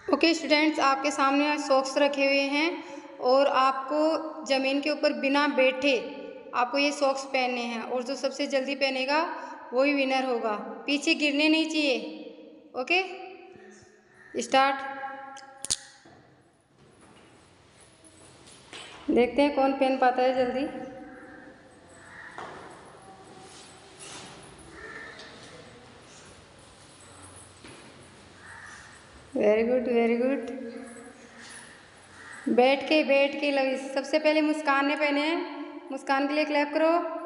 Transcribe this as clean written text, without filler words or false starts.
Okay students, आपके सामने socks रखे हुए हैं और आपको ज़मीन के ऊपर बिना बैठे आपको ये सॉक्स पहनने हैं और जो सबसे जल्दी पहनेगा वही विनर होगा। पीछे गिरने नहीं चाहिए। Okay, start. देखते हैं कौन पहन पाता है जल्दी। Very good, very good. बैठ के लगी। सबसे पहले मुस्कान ने पहने हैं। मुस्कान के लिए क्लैप करो।